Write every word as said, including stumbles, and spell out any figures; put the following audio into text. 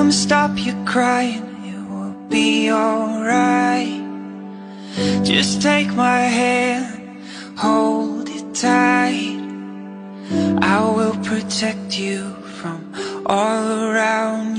come stop you crying, it will be alright. Just take my hand, hold it tight. I will protect you from all around you.